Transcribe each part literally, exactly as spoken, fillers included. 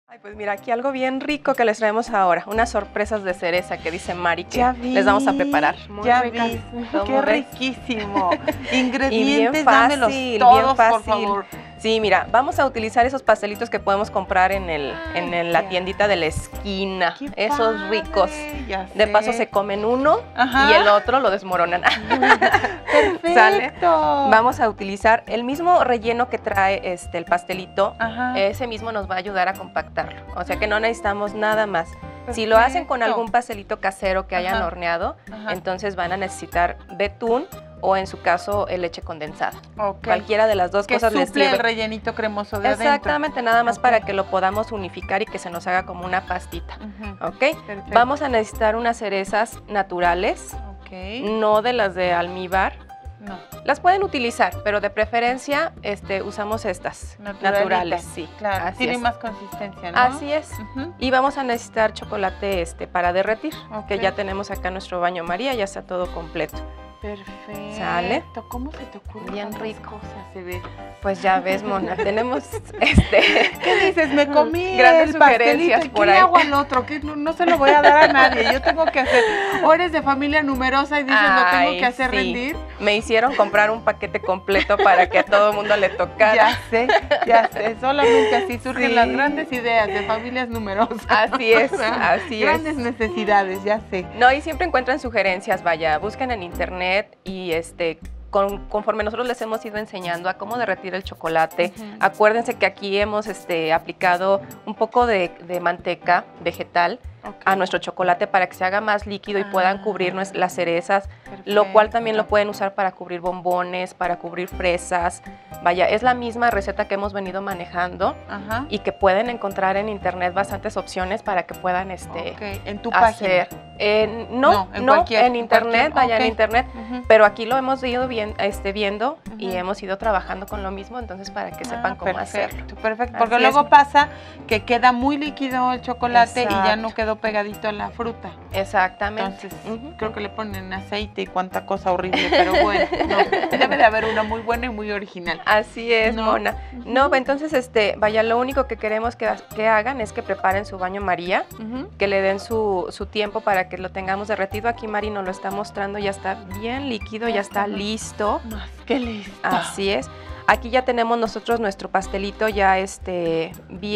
Ay, pues mira, aquí algo bien rico que les traemos ahora, unas sorpresas de cereza que dice Mari que Ya vi, les vamos a preparar. Muy ya ricas. Vi, qué ves? Riquísimo. Ingredientes, fácil, dámelos todos, bien fácil. por favor. Sí, mira, vamos a utilizar esos pastelitos que podemos comprar en, el, Ay, en la tiendita de la esquina, qué esos padre, ricos. De paso se comen uno Ajá. y el otro lo desmoronan. Perfecto. ¿Sale? Vamos a utilizar el mismo relleno que trae este, el pastelito, Ajá. ese mismo nos va a ayudar a compactarlo, o sea que no necesitamos nada más. Perfecto. Si lo hacen con algún pastelito casero que hayan Ajá. horneado, Ajá. entonces van a necesitar betún o en su caso leche condensada. Okay. Cualquiera de las dos que cosas les sirve. El rellenito cremoso de Exactamente, adentro. nada más okay. para que lo podamos unificar y que se nos haga como una pastita. Uh-huh. ¿Ok? Perfecto. Vamos a necesitar unas cerezas naturales, okay. no de las de almíbar. No. Las pueden utilizar, pero de preferencia este, usamos estas naturales. Sí, claro. Tiene es. más consistencia, ¿no? Así es. Uh-huh. Y vamos a necesitar chocolate este, para derretir, okay. que ya tenemos acá nuestro baño María, ya está todo completo. Perfecto. ¿Sale? ¿Cómo se te ocurre? Bien rico. Cosas se ve. Pues ya ves, Mona, tenemos este... ¿Qué dices? Me comí grandes el sugerencias pastelito. por ¿Qué ahí? le hago al otro? ¿Qué? No, no se lo voy a dar a nadie. Yo tengo que hacer... O eres de familia numerosa y dices, Ay, lo tengo que hacer sí. rendir. Me hicieron comprar un paquete completo para que a todo mundo le tocara. Ya sé, ya sé. Solamente así surgen sí. las grandes ideas de familias numerosas. Así es, así grandes es. Grandes necesidades, ya sé. No, y siempre encuentran sugerencias, vaya, busquen en internet y este... Con, conforme nosotros les hemos ido enseñando a cómo derretir el chocolate, uh-huh. acuérdense que aquí hemos este, aplicado un poco de, de manteca vegetal okay. a nuestro chocolate para que se haga más líquido ah, y puedan cubrir las cerezas, perfecto. Lo cual también lo pueden usar para cubrir bombones, para cubrir fresas. Vaya, es la misma receta que hemos venido manejando uh-huh. y que pueden encontrar en internet bastantes opciones para que puedan este, okay. ¿En tu hacer. página? Eh, no, no, en, no cualquier, en internet, vaya okay. en internet, uh-huh. pero aquí lo hemos ido bien, este, viendo uh-huh. y hemos ido trabajando con lo mismo, entonces para que ah, sepan cómo perfecto, hacerlo. Perfecto, porque Así luego es. pasa que queda muy líquido el chocolate Exacto. y ya no quedó pegadito a la fruta. Exactamente. Entonces, uh-huh. creo que le ponen aceite y cuánta cosa horrible, pero bueno, no, debe de haber una muy buena y muy original. Así es, ¿No? Mona. Uh-huh. No, entonces, este, vaya, lo único que queremos que, que hagan es que preparen su baño María, uh-huh. que le den su, su tiempo para que lo tengamos derretido. Aquí Mari nos lo está mostrando, ya está bien líquido, ya está listo. Más que listo. Así es. Aquí ya tenemos nosotros nuestro pastelito ya este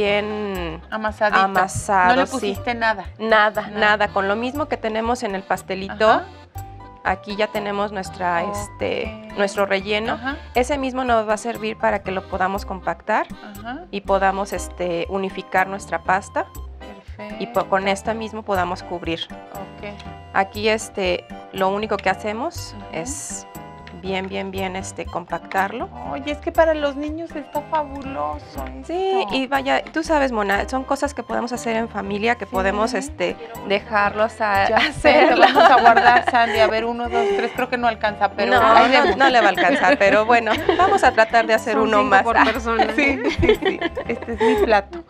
bien Amasadito. amasado. No le pusiste sí. nada. nada. Nada, nada. Con lo mismo que tenemos en el pastelito, Ajá. aquí ya tenemos nuestra, okay. este, nuestro relleno. Ajá. Ese mismo nos va a servir para que lo podamos compactar Ajá. y podamos este, unificar nuestra pasta. Y con esta mismo podamos cubrir. Okay. Aquí este, lo único que hacemos uh-huh. es bien, bien, bien este, compactarlo. Oye, es que para los niños está fabuloso esto. Sí, y vaya, tú sabes, Mona, son cosas que podemos hacer en familia, que sí. podemos este, dejarlos a ya hacer. Vamos a guardar, Sandy, a ver, uno, dos, tres, creo que no alcanza, pero... No, no, no le va a alcanzar, pero bueno, vamos a tratar de hacer son uno más. por persona. Sí, sí, sí, este es mi plato.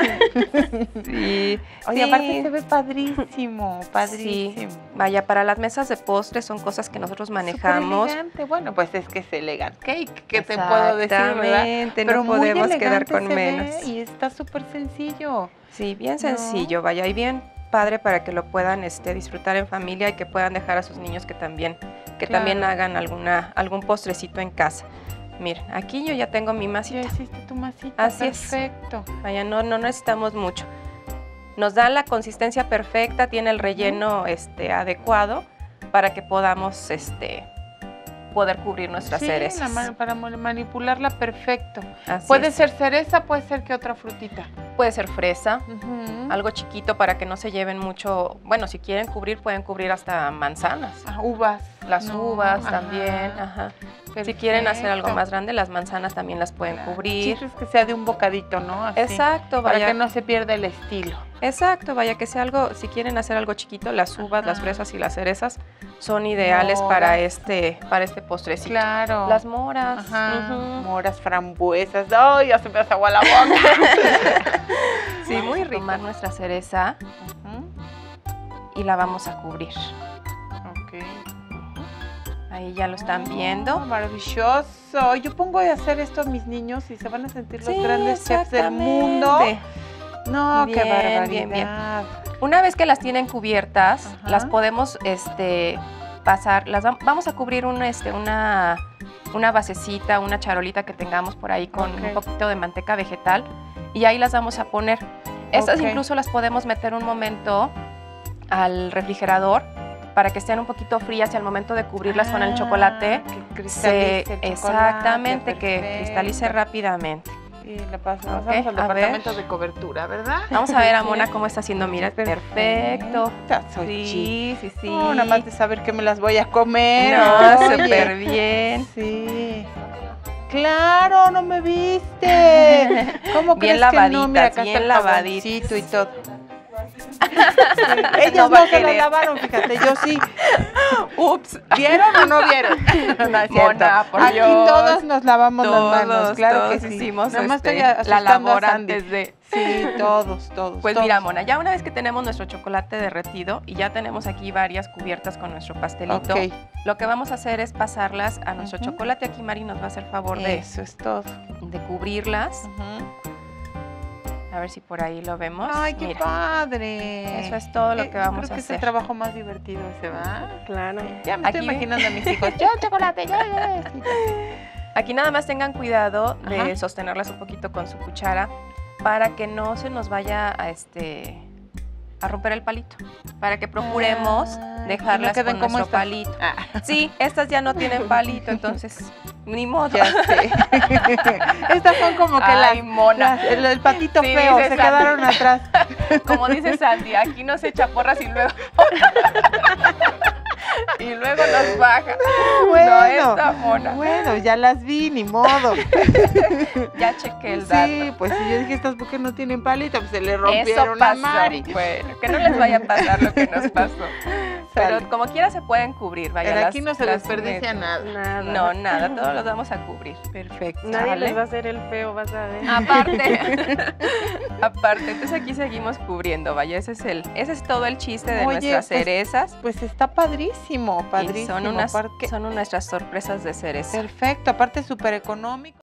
Sí. Oye, sí. aparte se ve padrísimo, padrísimo. Sí. Vaya, para las mesas de postres son cosas que nosotros manejamos. Bueno, pues es que es elegant cake, ¿qué te puedo decir, verdad? Exactamente, no podemos quedar con menos. Y está súper sencillo. Sí, bien sencillo, ¿no? Vaya, y bien padre para que lo puedan este, disfrutar en familia y que puedan dejar a sus niños que también, que claro. también hagan alguna, algún postrecito en casa. Miren, aquí yo ya tengo mi masita. Ya hiciste tu masita, Así perfecto. Es. Vaya, no, no necesitamos mucho. Nos da la consistencia perfecta, tiene el relleno uh-huh. este, adecuado para que podamos... este poder cubrir nuestras sí, cerezas. La, para manipularla perfecto. Así puede es. ser cereza, puede ser que otra frutita. Puede ser fresa, uh-huh. algo chiquito para que no se lleven mucho. Bueno, si quieren cubrir, pueden cubrir hasta manzanas. Ah, uvas. Las no, uvas ajá. también, ajá. Si quieren hacer algo más grande, las manzanas también las pueden claro. cubrir. Sí, es que sea de un bocadito, ¿no? Así, Exacto, vaya. Para que no se pierda el estilo. Exacto, vaya que sea algo, si quieren hacer algo chiquito, las uvas, ajá. las fresas y las cerezas son ideales moras. para este para este postrecito. Claro. Las moras. Ajá. Uh-huh. Moras, frambuesas. ¡Ay, ya se me hace agua la boca! Sí, vamos muy rico. Tomar nuestra cereza uh-huh. y la vamos a cubrir. Ok. Ahí ya lo están viendo. Oh, maravilloso. Yo pongo a hacer esto a mis niños y se van a sentir los sí, grandes chefs del mundo. No, Bien, qué barbaridad. bien, bien. Una vez que las tienen cubiertas, Ajá. las podemos este, pasar, las vam- vamos a cubrir un, este, una, una basecita, una charolita que tengamos por ahí con Ok. un poquito de manteca vegetal y ahí las vamos a poner. Estas Ok. incluso las podemos meter un momento al refrigerador para que estén un poquito frías y al momento de cubrirlas con el Ah, chocolate, que se, cristalice el exactamente, chocolate, que perfecto. cristalice rápidamente. Y la pasamos Ok, vamos al a departamento de cobertura, ¿verdad? Vamos a ver a Mona cómo está haciendo, mira, perfecto. Perfecta, soy Sí, sí, sí. No, nada más de saber que me las voy a comer. No, oye. súper bien. Sí. Claro, no me viste. ¿Cómo Bien crees que no? lavaditas, Mira, acá bien está el lavaditas. jaboncito y todo. Ellas No no, va a se las querer. lavaron, fíjate, yo sí. Ups. ¿Vieron o no vieron? No es cierto. Mona, por Aquí Dios. todos nos lavamos las manos, Todos, claro todos que sí. hicimos Nada más este, estoy la asustando a labor Sandy. antes de... Sí, todos, todos. Pues todos. mira, Mona, ya una vez que tenemos nuestro chocolate derretido y ya tenemos aquí varias cubiertas con nuestro pastelito, Ok, lo que vamos a hacer es pasarlas a nuestro Ujú. chocolate. Aquí Mari nos va a hacer favor de, eso es todo. de cubrirlas. Ujú. A ver si por ahí lo vemos. Ay, qué Mira, padre. eso es todo lo Eh, que vamos creo a que hacer. es el trabajo más divertido ese, ¿va? Claro. Ya me estoy Aquí- imaginando a mis hijos. Yo chocolate, yo, yo. Sí, Aquí nada más tengan cuidado de Ajá. sostenerlas un poquito con su cuchara para que no se nos vaya a este a romper el palito, para que procuremos Ah, y dejarlas no queden con como nuestro estas. palito. Ah, Sí, estas ya no tienen palito, entonces ni modo. ya sé. Estas son como que Ay, las, Mona. las- el, el patito Sí, feo, dice se Sandy. quedaron atrás. Como dice Sandy, aquí nos echa porras y luego y luego nos baja. No, Bueno, esta Mona. bueno, ya las vi, ni modo. Ya chequé el dato. Sí, pues sí, yo dije, estas porque no tienen palito, pues se le Eso rompieron a pasó. Mari. Bueno, que no les vaya a pasar lo que nos pasó. Pero Sale. como quiera se pueden cubrir, vaya. Pero las- aquí no se las desperdicia met- nada. Nada. No, nada, todos los vamos a cubrir. Perfecto. Nadie Sale. les va a hacer el feo, vas a ver. Aparte, aparte, entonces aquí seguimos cubriendo, vaya, ese es el, ese es todo el chiste de Oye, nuestras pues, cerezas. Pues está padrísimo, Y padrísimo. son unas, aparte- son nuestras sorpresas de cereza. Perfecto, aparte súper económico.